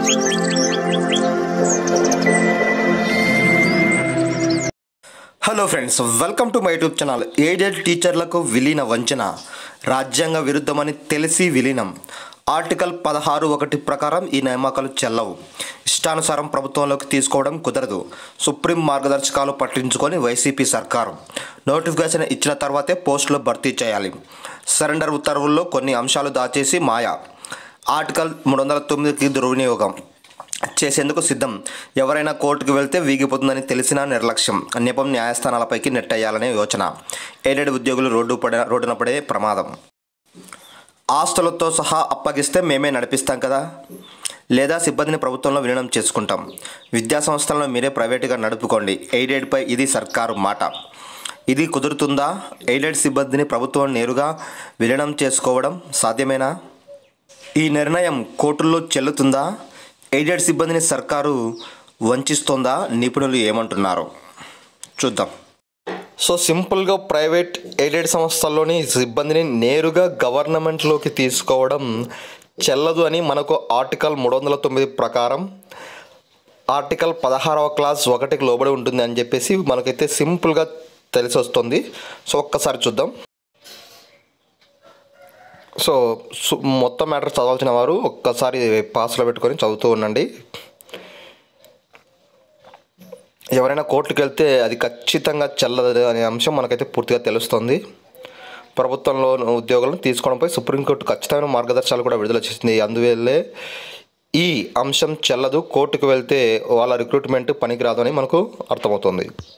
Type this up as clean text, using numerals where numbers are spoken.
Hello friends, welcome to my YouTube channel. Aided టీచర్లకు విలీన వంచన, రాజ్యాంగ విరుద్ధమని తెలిసి విలీనం. ఆర్టికల్ 16(1) ప్రకారం ఈ నియామకాలు చెల్లవు. ఇష్టానుసారం ప్రభుత్వంలోకి తీసుకోవడం కుదరదు. సుప్రీం మార్గదర్శకాలు పట్టించుకొని వైసీపీ సర్కారు నోటిఫికేషన్ ఇచ్చిన తర్వాతే పోస్టులు భర్తీ చేయాలి. సరెండర్ ఉత్తర్వుల్లో కొన్ని అంశాలు దాచేసి మాయ. ఆర్టికల్ 309కి దుర్వినియోగం చేసేందుకు సిద్ధం. ఎవరైనా కోర్టుకు వెళ్తే వీగిపోతుందని తెలిసినా నిర్లక్ష్యం. నెపం న్యాయస్థానాలపైకి నెట్టేయాలనే యోచన. ఎయిడెడ్ ఉద్యోగులు రోడ్డున పడే ప్రమాదం. ఆస్తులతో సహా అప్పగిస్తే మేమే నడిపిస్తాం కదా, లేదా సిబ్బందిని ప్రభుత్వంలో విలీనం చేసుకుంటాం. విద్యా సంస్థలను మీరే ప్రైవేటుగా నడుపుకోండి. ఎయిడెడ్పై ఇది సర్కారు మాట. ఇది కుదురుతుందా? ఎయిడెడ్ సిబ్బందిని ప్రభుత్వం నేరుగా విలీనం చేసుకోవడం సాధ్యమేనా? ఈ నిర్ణయం కోర్టుల్లో చెల్లుతుందా? ఎయిడెడ్ సిబ్బందిని సర్కారు వంచిస్తోందా? నిపుణులు ఏమంటున్నారు చూద్దాం. సో సింపుల్గా ప్రైవేట్ ఎయిడెడ్ సంస్థల్లోని సిబ్బందిని నేరుగా గవర్నమెంట్లోకి తీసుకోవడం చెల్లదు అని మనకు ఆర్టికల్ 309 ప్రకారం ఆర్టికల్ 16వ క్లాస్ 1కి లోబడి ఉంటుంది అని చెప్పేసి మనకైతే సింపుల్గా తెలిసి వస్తుంది. సో ఒక్కసారి చూద్దాం. సో మొత్తం మ్యాటర్ చదవాల్సిన వారు ఒక్కసారి పాస్లో పెట్టుకొని చదువుతూ ఉండండి. ఎవరైనా కోర్టుకు వెళ్తే అది ఖచ్చితంగా చెల్లదు అనే అంశం మనకైతే పూర్తిగా తెలుస్తుంది. ప్రభుత్వంలో ఉద్యోగులను తీసుకోవడంపై సుప్రీంకోర్టు ఖచ్చితమైన మార్గదర్శకాలు కూడా విడుదల చేసింది. అందువల్లే ఈ అంశం చెల్లదు. కోర్టుకు వెళ్తే వాళ్ళ రిక్రూట్మెంట్ పనికిరాదు అని మనకు అర్థమవుతుంది.